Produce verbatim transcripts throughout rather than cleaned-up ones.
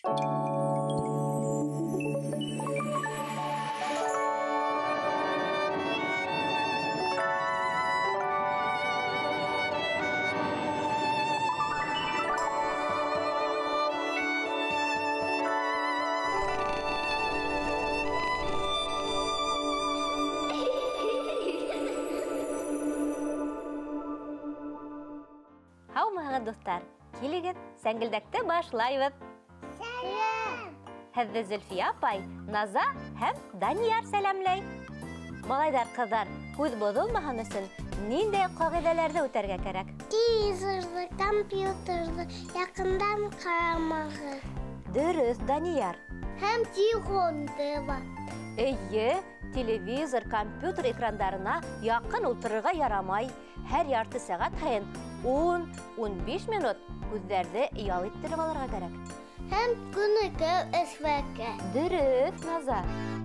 Dostlar, келегет, сәңгілдәкті башлайбыз. Сәлем! Һеҙҙе Зөлфия апай, Наза һәм Данияр сәләмләй. Малайҙар, ҡыҙҙар, күҙ боҙолмаһын өсөн ниндәй ҡағиҙәләрҙе үтәргә кәрәк? Телевизорҙы, компьютерҙы яҡындан ҡарамағыҙ. Дөрөҫ, Данияр. Һәм телефонды ла. Эйе, телевизор, компьютер экрандарына яҡын ултырырға ярамай. Һәр ярты сәғәт һайын он-он биш минут күҙҙәрҙе ял иттереп алырға кәрәк. Һәм күнеккә эшләккә. Дөрөҫ, Наза.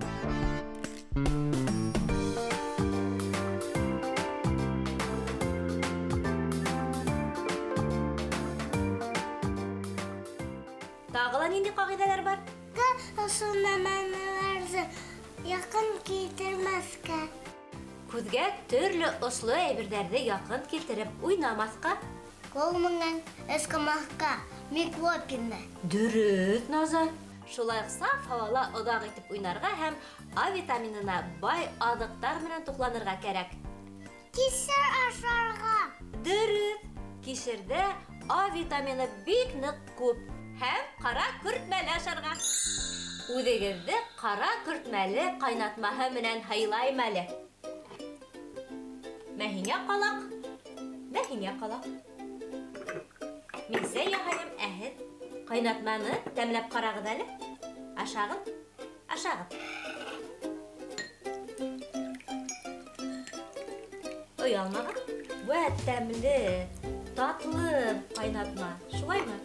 Тағы ла нинди ҡағиҙәләр бар? Ысынлamalarҙы яҡын килтермәҫкә. Күҙгә төрлө осло әйберҙәрҙе яҡын килтереп уйнамаҫҡа. Ҡул менән ысҡымаҫҡа, микробины. Дөрөҫ, Наза. Шулай саф һауала оҙаҡ итеп уйнарға һәм А витаминына бай аҙыҡтар менән туҡланырға кәрәк. Кисер ашарға. Дөрөҫ. Кишерҙә А витамины бик ныҡ күп һәм ҡара көртмәле ашарға. Үҙегеҙҙе ҡара көртмәле ҡайнатмаһы менән һыйлайым әле. Мә һиңә ҡалаҡ, мә һиңә ҡалаҡ. Мин сәй яһайым, ә һеҙ ҡайнатманы тәмләп ҡарағыҙ әле. Ашағыҙ, ашағыҙ. Оялмағыҙ. Вә тәмле, татлы ҡайнатма. Шулаймы?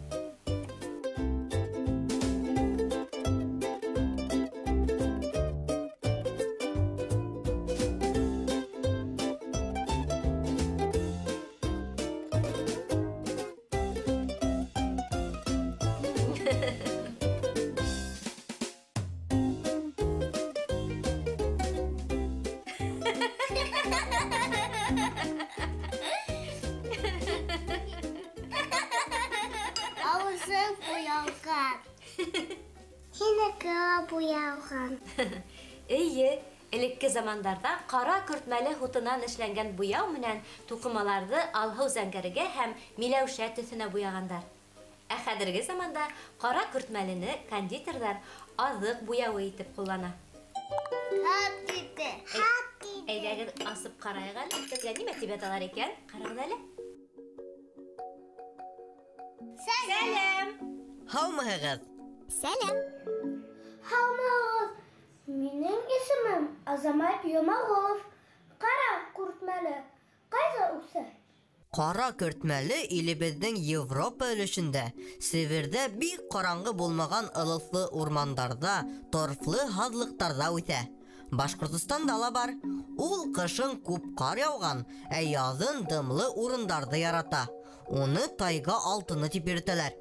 Ауызың буялған. Һинеке буялған. Эйе, элекке замандарда ҡара көртмәле һутынан эшләнгән буяу менән туҡымаларҙы алһыу зәңгәргә һәм миләүшә төҫөнә буяғандар. Ә хәҙерге заманда ҡара көртмәлене кондитерҙар аҙыҡ буяуы итеп ҡуллана. Хат китте. Хат китте. Әйҙәгеҙ асып ҡарайыҡ әле. Беҙгә нимә тип аталар икән? Ҡарағыҙ әле. Сәләм! Һаумыһығыҙ? Сәләм! Һаумыһығыҙ! Минең исемем Азамат Йомағолов. Ҡара көртмәле ҡайҙа үҫә? Ҡара көртмәле илебеҙҙең Европа өлөшөндә, Северҙә бик ҡараңғы булмаған ылыҫлы урмандарҙа, торфлы һаҙлыҡтарҙа үҫә. Башҡортостанда ла бар. Ул ҡышын күп ҡар яуған, ә яҙын дымлы урындарҙы ярата. Уны тайга алтыны тип йөрөтәләр.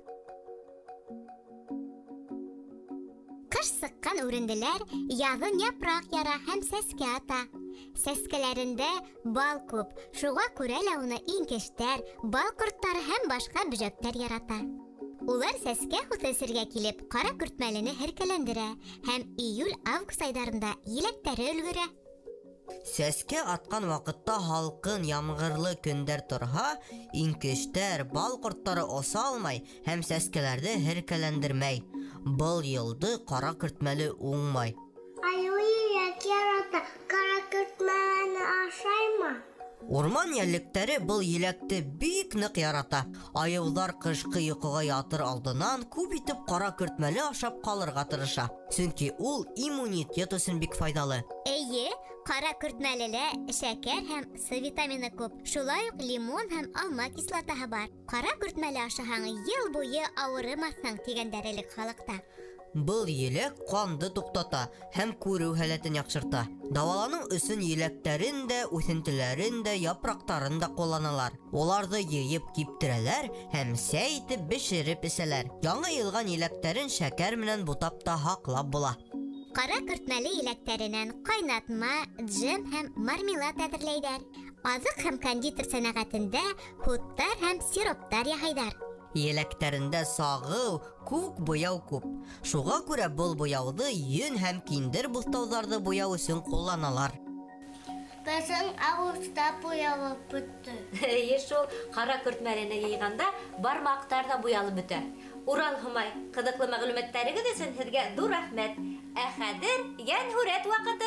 Ҡыш сыҡҡан үренделәр яҙын япраҡ яра һәм сәскә ата. Сәскәләрендә бал күп, шуға күрә лә уны инкештәр, бал ҡорттары һәм башҡа бөжәктәр ярата. Улар сәскә үҫешергә килеп, ҡара көртмәлене һеркәләндерә һәм июль-август айҙарында еләктәре өлгөрә. Сәскә атҡан ваҡытта һалҡын, ямғырлы көндәр торһа, инкештәр, бал ҡорттары оса алмай һәм сәскәләрҙе һеркәләндермәй. Был йылды ҡара көртмәле уңмай. Айыу еләк ярата, ҡара көртмәлене ашаймы? Урман йәллектәре был еләкте бик ныҡ ярата. Айыуҙар ҡышҡы йоҡоға ятыр алдынан күп итеп ҡара көртмәле ашап ҡалырға тырыша. Сөнки ул иммунитет өсөн бик файҙалы. Эйе, ҡара көртмәлелә шәкәр һәм С витамины күп. Шулай уҡ лимон һәм алма кислотаһы бар. Ҡара көртмәле ашаһаң, йыл буйы ауырымаҫһың тигәндәр элек халыҡта. Был елек канды туктата һәм күрү һәләтен яхшырта. Даваланың өсөн еләктәрен дә, үсентеләрен дә, япрактарын да кулланалар. Оларды йыйып киптерәләр һәм сәй итеп бешереп эсәләр. Яңа йылган еләктәрен шәкәр менән бутап та һаклап була. Кара көртмәле еләктәреннән кайнатма, джем һәм мармелад әзерләйдәр. Азык һәм кондитер сәнәгатендә хуттар һәм сироптар яһайдар. Еләктәрендә сагыу, күк буяу күп. Шуға күрә был буяуды йөн һәм киндер буҫтауҙарҙы буяу өсөн ҡулланалар. Бесең ауызда буялып бөттө. Эйе шул, ҡара көртмәлене йыйғанда бармаҡтар да буялып бөтә. Урал һымай, ҡыҙыҡлы мәғлүмәттәрегеҙ өсөн һеҙгә ҙур рәхмәт. Ә хәҙер йәнһүрәт ваҡыты.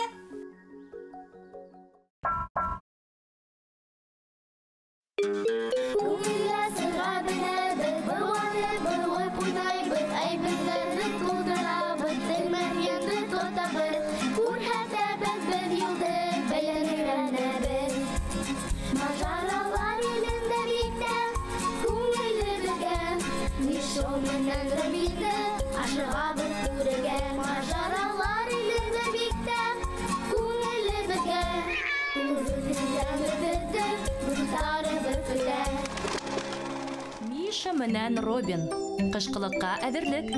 Миша менән Робин. Ҡышҡылыҡҡа әҙерлек.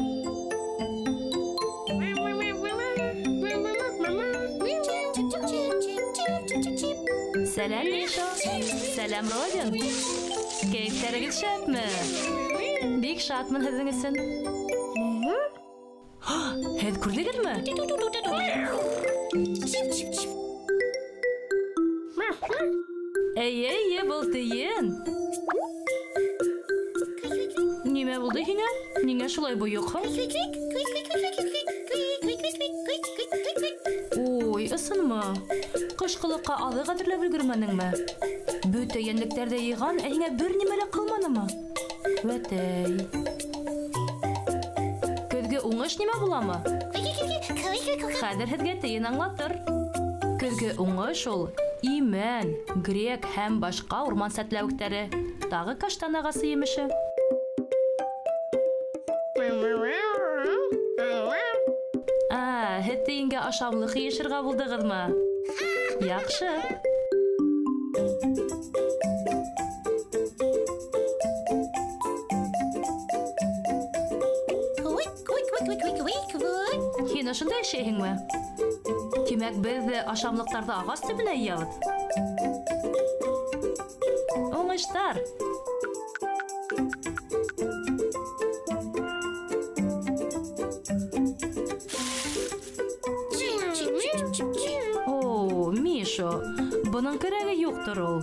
Сәләм, Миша. Сәләм, Робин. Кәйефтәрегеҙ шәпме? Бик шатмын һеҙҙең өсөн. Һеҙ күрҙегеҙме? Эйе, эйе, был тейен. Нимә булды һиңә? Ниңә шулай бойоҡһың? Ой, ысынмы? Ҡышҡылыҡҡа аҙыҡ әҙерләп өлгөрмәнеңме? Бөтә йәнлектәрҙе йыйған, ә һиңә бер нимә лә ҡалманымы? Вәтәй. Көҙгө уңыш нимә буламы? Хәҙер һеҙгә тейен аңлатыр. Көҙгө уңыш ул имән, грек һәм башҡа урман сәтләүектәре, тағы каштан ағасы емеше. А, һеҙ тейенгә ашамлыҡ йышырға булдығыҙмы? Яҡшы. Һин ошонда эшләйһеңме? Тимәк, беҙ ашамлыҡтарҙы ағас төбөнә йыябыҙ. Уңыштар. О, Мишо, бының кәрәге юҡтыр ул.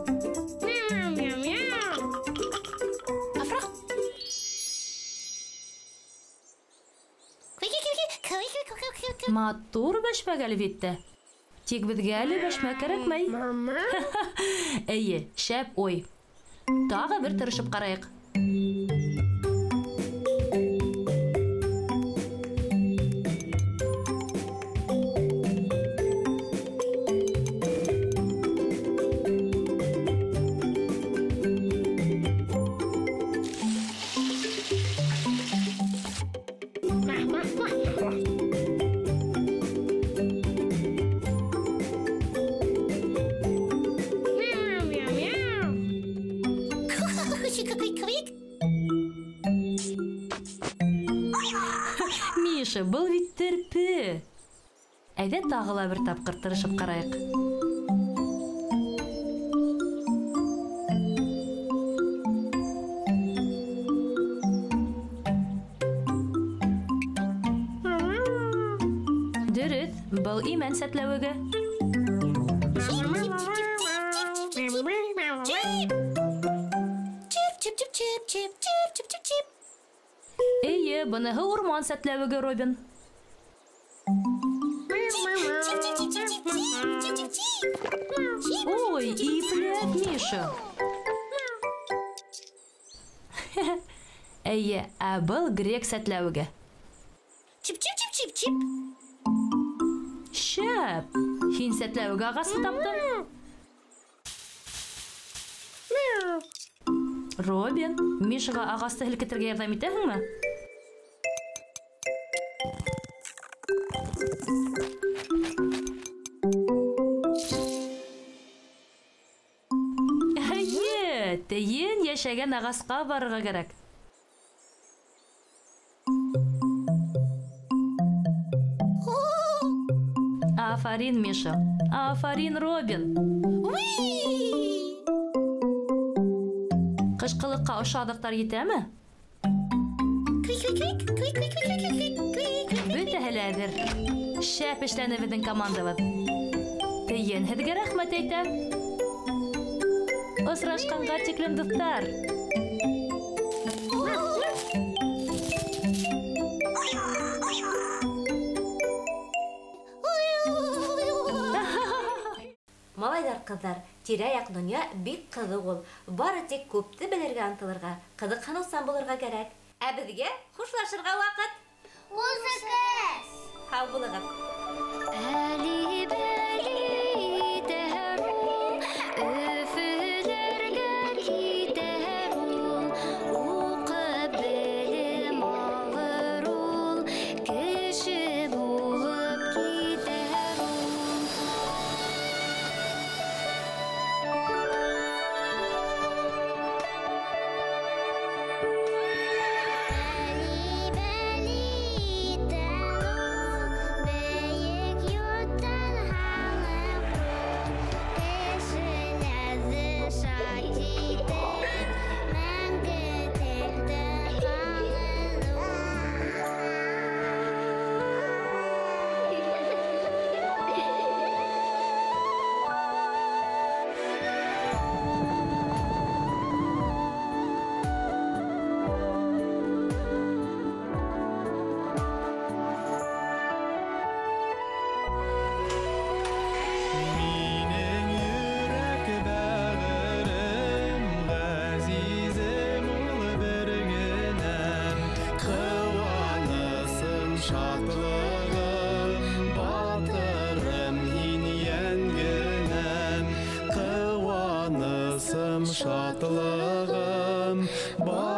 Матур бәшмәк әлбиттә. Тик беҙгә әле бәшмәк кәрәкмәй. Эйе, шәп ой. Тағы бер тырышып ҡарайыҡ. Миша, был бит терпе. Әйҙә тағы ла бер тапҡыр тырышып ҡарайыҡ. Дөрөҫ, был имән сәтләүеге. Эйе, быныһы урман сәтләүеге, Робин. Ой, ипләп, Миша. Эйе, ә был грек сәтләүеге. Чип-чип-чип-чип-чип. Шәп, һин сәтләүеге ағасын таптың. Робин, Мишаға ағасты һелкетергә ярҙам итәһеңме? Әйе, тейін яшәгән ағасқа барырга кәрәк. Афарин, Миша. Афарин, Робин. Кышкылыкка ошадыктар етәме? Бөтәһе лә әҙер. Шәп эшләне безнең командабыҙ. Тейен һеҙгә рәхмәт әйтә. Осрашҡанға тиклем дуҫтар. Малайҙар, ҡыҙҙар, тирә-яҡ донъя бик ҡыҙыҡ ул. Бары тик күпте белергә ынтылырға, ҡыҙыҡһыныусан булырға кәрәк. Ә беҙгә хушлашырға ваҡыт. Музыка! Һау булығыҙ. Шатлығым,